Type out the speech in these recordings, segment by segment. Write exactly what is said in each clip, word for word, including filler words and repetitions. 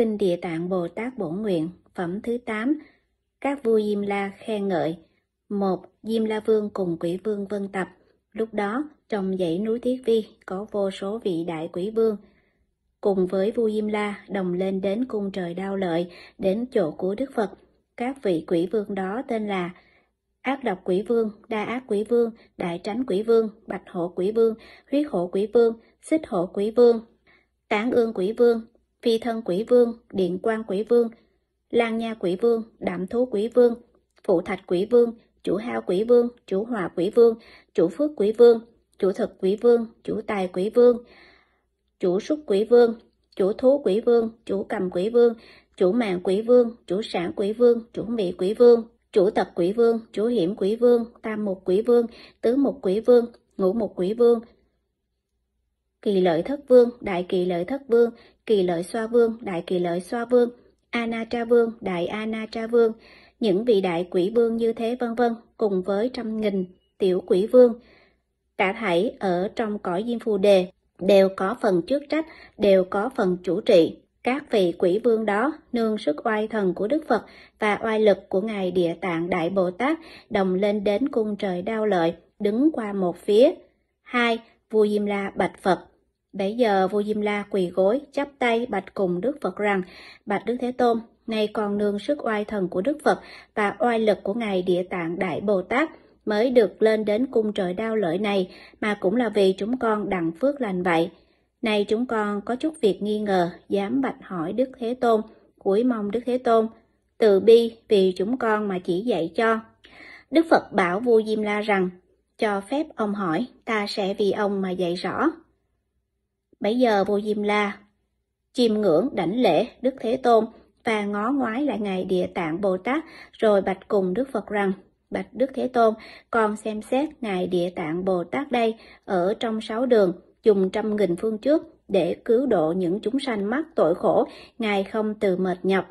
Kinh Địa Tạng Bồ Tát Bổn Nguyện, phẩm thứ tám. Các vua Diêm La khen ngợi. Một. Diêm La Vương cùng Quỷ Vương vân tập. Lúc đó, trong dãy núi Thiết Vi có vô số vị đại quỷ vương, cùng với vua Diêm La đồng lên đến cung trời Đao Lợi, đến chỗ của Đức Phật. Các vị quỷ vương đó tên là Ác Độc Quỷ Vương, Đa Ác Quỷ Vương, Đại Tránh Quỷ Vương, Bạch Hổ Quỷ Vương, Huyết Hổ Quỷ Vương, Xích Hổ Quỷ Vương, Tán Ương Quỷ Vương, Phi Thân Quỷ Vương, Điện Quang Quỷ Vương, Lan Nha Quỷ Vương, Đạm Thú Quỷ Vương, Phụ Thạch Quỷ Vương, Chủ Hao Quỷ Vương, Chủ Hòa Quỷ Vương, Chủ Phước Quỷ Vương, Chủ Thực Quỷ Vương, Chủ Tài Quỷ Vương, Chủ Súc Quỷ Vương, Chủ Thú Quỷ Vương, Chủ Cầm Quỷ Vương, Chủ Mạng Quỷ Vương, Chủ Sản Quỷ Vương, Chủ Mị Quỷ Vương, Chủ Tật Quỷ Vương, Chủ Hiểm Quỷ Vương, Tam Mục Quỷ Vương, Tứ Mục Quỷ Vương, Ngũ Mục Quỷ Vương, Kỳ Lợi Thất Vương, Đại Kỳ Lợi Thất Vương, Kỳ Lợi Xoa Vương, Đại Kỳ Lợi Xoa Vương, A Na Tra Vương, Đại A Na Tra Vương, những vị đại quỷ vương như thế vân vân, cùng với trăm nghìn tiểu quỷ vương. Cả thảy ở trong cõi Diêm Phù Đề đều có phần chức trách, đều có phần chủ trị. Các vị quỷ vương đó nương sức oai thần của Đức Phật và oai lực của Ngài Địa Tạng Đại Bồ Tát đồng lên đến cung trời Đao Lợi, đứng qua một phía. Hai. Vua Diêm La bạch Phật. Bấy giờ vua Diêm La quỳ gối, chắp tay bạch cùng Đức Phật rằng: Bạch Đức Thế Tôn, nay con nương sức oai thần của Đức Phật và oai lực của Ngài Địa Tạng Đại Bồ Tát mới được lên đến cung trời Đao Lợi này, mà cũng là vì chúng con đặng phước lành vậy. Này chúng con có chút việc nghi ngờ, dám bạch hỏi Đức Thế Tôn, cúi mong Đức Thế Tôn từ bi vì chúng con mà chỉ dạy cho. Đức Phật bảo vua Diêm La rằng: Cho phép ông hỏi, ta sẽ vì ông mà dạy rõ. Bấy giờ vua Diêm La chiêm ngưỡng đảnh lễ Đức Thế Tôn và ngó ngoái lại Ngài Địa Tạng Bồ Tát, rồi bạch cùng Đức Phật rằng: Bạch Đức Thế Tôn, con xem xét Ngài Địa Tạng Bồ Tát đây ở trong sáu đường, dùng trăm nghìn phương trước để cứu độ những chúng sanh mắc tội khổ, Ngài không từ mệt nhọc.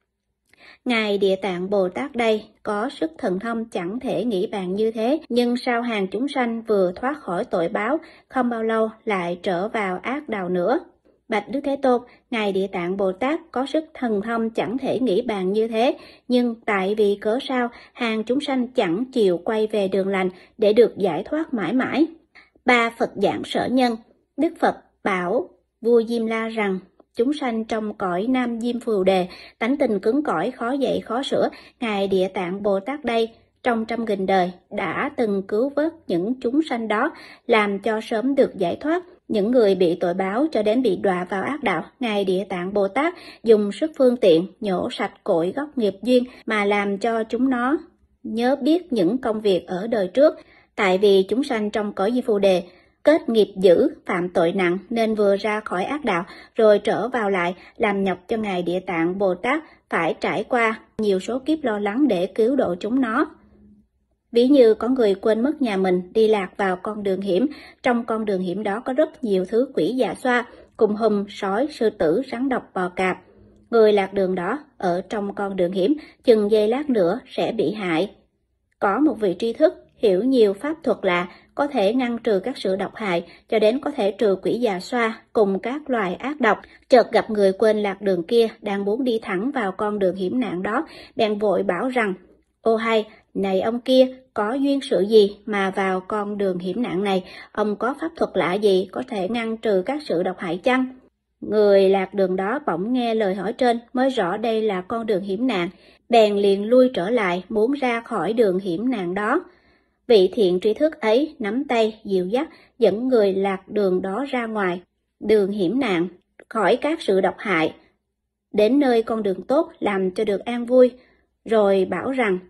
Ngài Địa Tạng Bồ Tát đây có sức thần thông chẳng thể nghĩ bàn như thế, nhưng sao hàng chúng sanh vừa thoát khỏi tội báo, không bao lâu lại trở vào ác đạo nữa. Bạch Đức Thế Tôn, Ngài Địa Tạng Bồ Tát có sức thần thông chẳng thể nghĩ bàn như thế, nhưng tại vì cớ sao hàng chúng sanh chẳng chịu quay về đường lành để được giải thoát mãi mãi. Ba. Phật giảng sở nhân. Đức Phật bảo vua Diêm La rằng: Chúng sanh trong cõi Nam Diêm Phù Đề, tánh tình cứng cỏi, khó dạy khó sửa. Ngài Địa Tạng Bồ Tát đây, trong trăm nghìn đời, đã từng cứu vớt những chúng sanh đó, làm cho sớm được giải thoát. Những người bị tội báo cho đến bị đọa vào ác đạo, Ngài Địa Tạng Bồ Tát dùng sức phương tiện nhổ sạch cội gốc nghiệp duyên mà làm cho chúng nó nhớ biết những công việc ở đời trước. Tại vì chúng sanh trong cõi Diêm Phù Đề kết nghiệp dữ, phạm tội nặng nên vừa ra khỏi ác đạo rồi trở vào lại, làm nhọc cho Ngài Địa Tạng Bồ Tát phải trải qua nhiều số kiếp lo lắng để cứu độ chúng nó. Ví như có người quên mất nhà mình, đi lạc vào con đường hiểm, trong con đường hiểm đó có rất nhiều thứ quỷ dạ xoa, cùng hùm, sói, sư tử, rắn độc, bò cạp. Người lạc đường đó ở trong con đường hiểm, chừng giây lát nữa sẽ bị hại. Có một vị tri thức hiểu nhiều pháp thuật lạ, có thể ngăn trừ các sự độc hại, cho đến có thể trừ quỷ già xoa cùng các loài ác độc. Chợt gặp người quên lạc đường kia đang muốn đi thẳng vào con đường hiểm nạn đó, bèn vội bảo rằng: Ô hay, này ông kia, có duyên sự gì mà vào con đường hiểm nạn này? Ông có pháp thuật lạ gì có thể ngăn trừ các sự độc hại chăng? Người lạc đường đó bỗng nghe lời hỏi trên mới rõ đây là con đường hiểm nạn, bèn liền lui trở lại muốn ra khỏi đường hiểm nạn đó. Vị thiện tri thức ấy nắm tay dìu dắt dẫn người lạc đường đó ra ngoài đường hiểm nạn, khỏi các sự độc hại, đến nơi con đường tốt làm cho được an vui, rồi bảo rằng: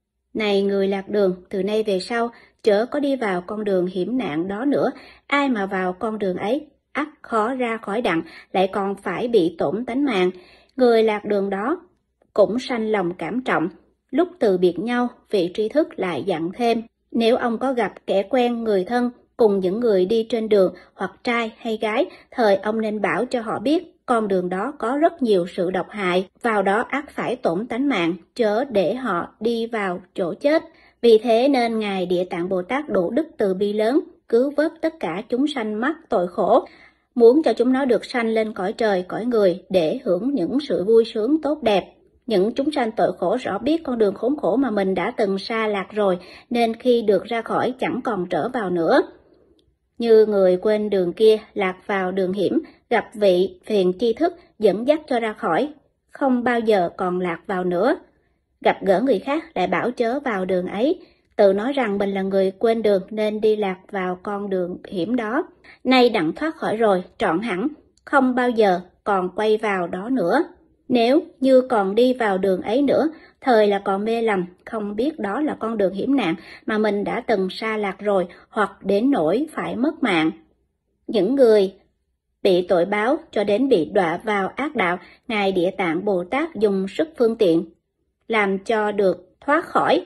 Này người lạc đường, từ nay về sau chớ có đi vào con đường hiểm nạn đó nữa. Ai mà vào con đường ấy ắt khó ra khỏi đặng, lại còn phải bị tổn tánh mạng. Người lạc đường đó cũng sanh lòng cảm trọng. Lúc từ biệt nhau, vị tri thức lại dặn thêm: Nếu ông có gặp kẻ quen người thân cùng những người đi trên đường, hoặc trai hay gái, thời ông nên bảo cho họ biết con đường đó có rất nhiều sự độc hại, vào đó ắt phải tổn tánh mạng, chớ để họ đi vào chỗ chết. Vì thế nên Ngài Địa Tạng Bồ Tát đủ đức từ bi lớn, cứu vớt tất cả chúng sanh mắc tội khổ. muốn cho chúng nó được sanh lên cõi trời, cõi người để hưởng những sự vui sướng tốt đẹp. Những chúng sanh tội khổ rõ biết con đường khốn khổ mà mình đã từng sa lạc rồi, nên khi được ra khỏi chẳng còn trở vào nữa. Như người quên đường kia lạc vào đường hiểm, gặp vị phiền tri thức dẫn dắt cho ra khỏi, không bao giờ còn lạc vào nữa. Gặp gỡ người khác lại bảo chớ vào đường ấy, tự nói rằng mình là người quên đường nên đi lạc vào con đường hiểm đó. Nay đặng thoát khỏi rồi, trọn hẳn, không bao giờ còn quay vào đó nữa. Nếu như còn đi vào đường ấy nữa, thời là còn mê lầm, không biết đó là con đường hiểm nạn mà mình đã từng sa lạc rồi, hoặc đến nỗi phải mất mạng. Những người bị tội báo cho đến bị đọa vào ác đạo, Ngài Địa Tạng Bồ Tát dùng sức phương tiện, làm cho được thoát khỏi,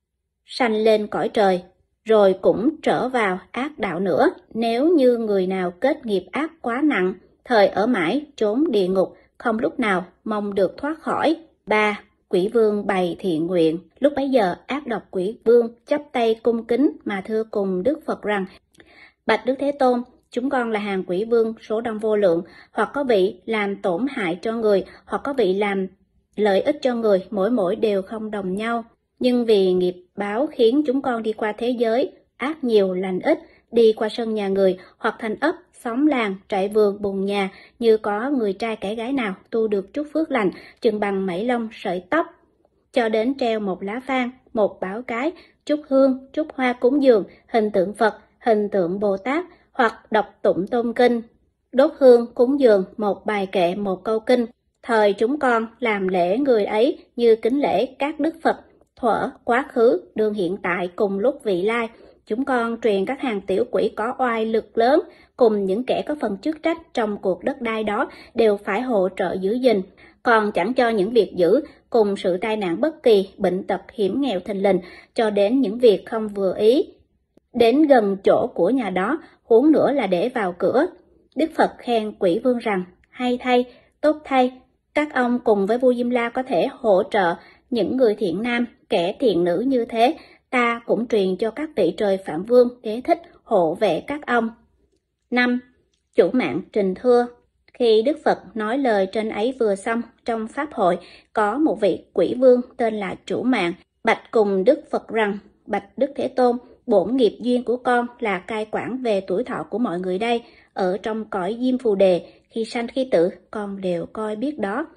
sanh lên cõi trời, rồi cũng trở vào ác đạo nữa. Nếu như người nào kết nghiệp ác quá nặng, thời ở mãi trốn địa ngục, không lúc nào mong được thoát khỏi. ba. Quỷ vương bày thiện nguyện. Lúc bấy giờ ác độc quỷ vương chắp tay cung kính mà thưa cùng Đức Phật rằng: Bạch Đức Thế Tôn, chúng con là hàng quỷ vương số đông vô lượng, hoặc có vị làm tổn hại cho người, hoặc có vị làm lợi ích cho người, mỗi mỗi đều không đồng nhau. Nhưng vì nghiệp báo khiến chúng con đi qua thế giới ác nhiều lành ít, đi qua sân nhà người, hoặc thành ấp, xóm làng, trại vườn, bùn nhà, như có người trai kẻ gái nào tu được chút phước lành, chừng bằng mảy lông sợi tóc, cho đến treo một lá phan, một bảo cái, chút hương, chút hoa cúng dường, hình tượng Phật, hình tượng Bồ Tát, hoặc đọc tụng tôn kinh, đốt hương cúng dường, một bài kệ, một câu kinh. Thời chúng con làm lễ người ấy như kính lễ các đức Phật, thuở, quá khứ, đương hiện tại cùng lúc vị lai. Chúng con truyền các hàng tiểu quỷ có oai lực lớn, cùng những kẻ có phần chức trách trong cuộc đất đai đó đều phải hỗ trợ giữ gìn, còn chẳng cho những việc dữ cùng sự tai nạn bất kỳ, bệnh tật hiểm nghèo thình lình, cho đến những việc không vừa ý đến gần chỗ của nhà đó, huống nữa là để vào cửa. Đức Phật khen quỷ vương rằng: hay thay, tốt thay, các ông cùng với vua Diêm La có thể hỗ trợ những người thiện nam, kẻ thiện nữ như thế, ta cũng truyền cho các vị trời Phạm Vương, Đế Thích hộ vệ các ông. năm. Chủ mạng trình thưa. Khi Đức Phật nói lời trên ấy vừa xong, trong Pháp hội có một vị quỷ vương tên là Chủ Mạng, bạch cùng Đức Phật rằng: Bạch Đức Thế Tôn, bổn nghiệp duyên của con là cai quản về tuổi thọ của mọi người đây, ở trong cõi Diêm Phù Đề, khi sanh khi tử, con đều coi biết đó.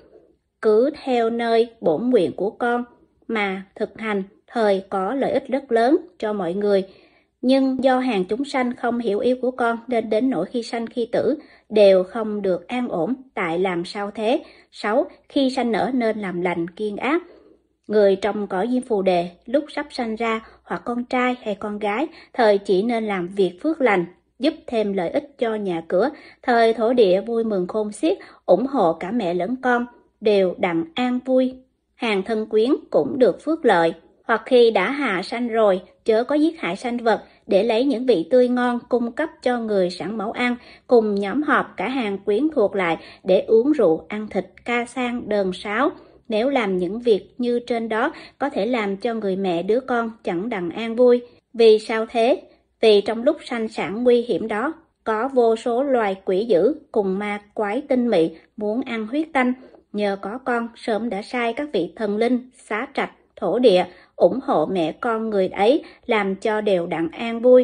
Cứ theo nơi bổn nguyện của con mà thực hành, thời có lợi ích rất lớn cho mọi người. Nhưng do hàng chúng sanh không hiểu yêu của con, nên đến nỗi khi sanh khi tử đều không được an ổn, tại làm sao thế? sáu. Khi sanh nở nên làm lành kiêng ác. Người trong cõi Diêm Phù Đề lúc sắp sanh ra, hoặc con trai hay con gái, thời chỉ nên làm việc phước lành, giúp thêm lợi ích cho nhà cửa. Thời thổ địa vui mừng khôn xiết, ủng hộ cả mẹ lẫn con, đều đặng an vui. Hàng thân quyến cũng được phước lợi. Hoặc khi đã hạ sanh rồi, chớ có giết hại sanh vật, để lấy những vị tươi ngon cung cấp cho người sẵn mẫu ăn, cùng nhóm họp cả hàng quyến thuộc lại để uống rượu, ăn thịt, ca sang, đờn sáo. Nếu làm những việc như trên đó, có thể làm cho người mẹ đứa con chẳng đặng an vui. Vì sao thế? Vì trong lúc sanh sản nguy hiểm đó, có vô số loài quỷ dữ cùng ma quái tinh mị muốn ăn huyết tanh. Nhờ có con sớm đã sai các vị thần linh, xá trạch, thổ địa ủng hộ mẹ con người ấy, làm cho đều đặng an vui,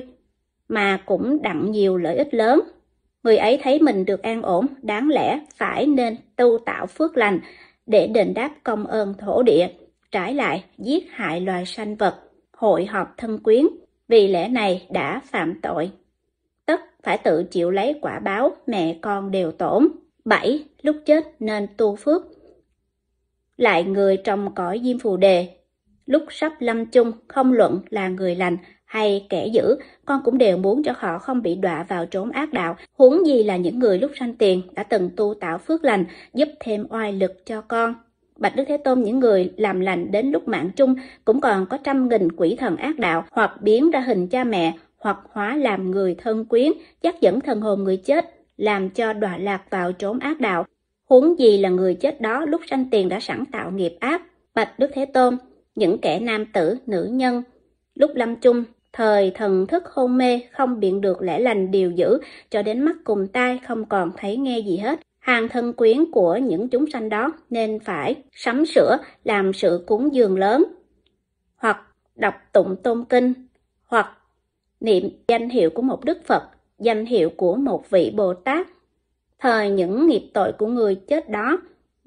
mà cũng đặng nhiều lợi ích lớn. Người ấy thấy mình được an ổn, đáng lẽ phải nên tu tạo phước lành để đền đáp công ơn thổ địa, trái lại giết hại loài sanh vật, hội họp thân quyến, vì lẽ này đã phạm tội, tất phải tự chịu lấy quả báo, mẹ con đều tổn. bảy. Lúc chết nên tu phước. Lại người trong cõi Diêm Phù Đề, lúc sắp lâm chung, không luận là người lành hay kẻ dữ, con cũng đều muốn cho họ không bị đọa vào chốn ác đạo, huống gì là những người lúc sanh tiền đã từng tu tạo phước lành, giúp thêm oai lực cho con. Bạch Đức Thế Tôn, những người làm lành đến lúc mạng chung cũng còn có trăm nghìn quỷ thần ác đạo, hoặc biến ra hình cha mẹ, hoặc hóa làm người thân quyến, dắt dẫn thần hồn người chết, làm cho đọa lạc vào chốn ác đạo, huống gì là người chết đó lúc sanh tiền đã sẵn tạo nghiệp ác. Bạch Đức Thế Tôn, những kẻ nam tử, nữ nhân lúc lâm chung thời thần thức hôn mê không biện được lẽ lành điều dữ, cho đến mắt cùng tai không còn thấy nghe gì hết. Hàng thân quyến của những chúng sanh đó nên phải sắm sửa làm sự cúng dường lớn, hoặc đọc tụng tôn kinh, hoặc niệm danh hiệu của một Đức Phật, danh hiệu của một vị Bồ Tát. Thời những nghiệp tội của người chết đó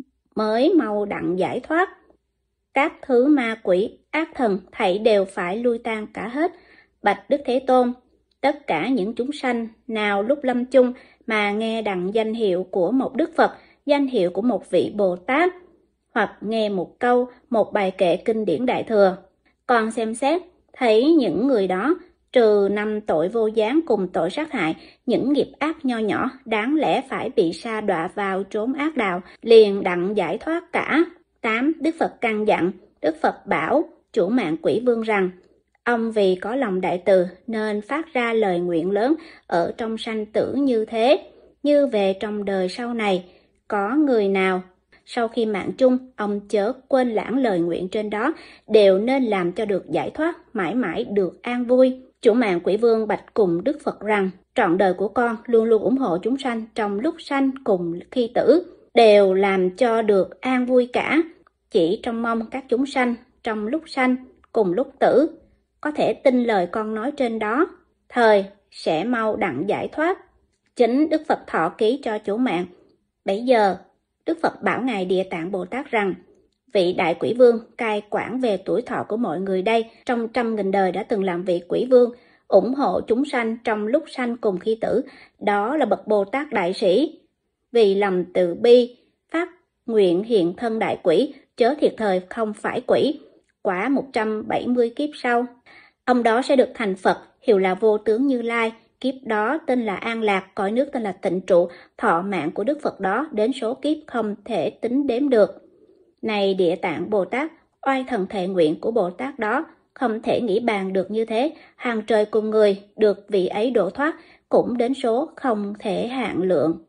mới mau đặng giải thoát. Các thứ ma quỷ, ác thần thảy đều phải lui tan cả hết. Bạch Đức Thế Tôn, tất cả những chúng sanh nào lúc lâm chung mà nghe đặng danh hiệu của một Đức Phật, danh hiệu của một vị Bồ Tát, hoặc nghe một câu, một bài kệ kinh điển Đại Thừa, còn xem xét thấy những người đó trừ năm tội vô gián cùng tội sát hại, những nghiệp ác nho nhỏ đáng lẽ phải bị sa đọa vào trốn ác đạo, liền đặng giải thoát cả. Tám. Đức Phật căn dặn. Đức Phật bảo chủ mạng Quỷ Vương rằng, ông vì có lòng đại từ nên phát ra lời nguyện lớn ở trong sanh tử như thế, như về trong đời sau này, có người nào sau khi mạng chung, ông chớ quên lãng lời nguyện trên đó, đều nên làm cho được giải thoát, mãi mãi được an vui. Chủ mạng Quỷ Vương bạch cùng Đức Phật rằng, trọn đời của con luôn luôn ủng hộ chúng sanh trong lúc sanh cùng khi tử, đều làm cho được an vui cả. Chỉ trông mong các chúng sanh trong lúc sanh cùng lúc tử có thể tin lời con nói trên đó, thời sẽ mau đặng giải thoát. Chính Đức Phật thọ ký cho chủ mạng. Bấy giờ Đức Phật bảo ngài Địa Tạng Bồ Tát rằng, vị đại quỷ vương cai quản về tuổi thọ của mọi người đây, trong trăm nghìn đời đã từng làm vị quỷ vương, ủng hộ chúng sanh trong lúc sanh cùng khi tử, đó là bậc Bồ Tát đại sĩ. Vì lòng từ bi phát nguyện hiện thân đại quỷ, chớ thiệt thời không phải quỷ. Quả một trăm bảy mươi kiếp sau, ông đó sẽ được thành Phật, hiệu là Vô Tướng Như Lai. Kiếp đó tên là An Lạc, cõi nước tên là Tịnh Trụ. Thọ mạng của Đức Phật đó đến số kiếp không thể tính đếm được. Này Địa Tạng Bồ Tát, oai thần thệ nguyện của Bồ Tát đó không thể nghĩ bàn được như thế. Hàng trời cùng người được vị ấy độ thoát cũng đến số không thể hạn lượng.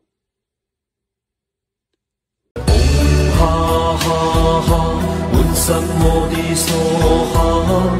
ha ha ha, 滿身我的梭哈。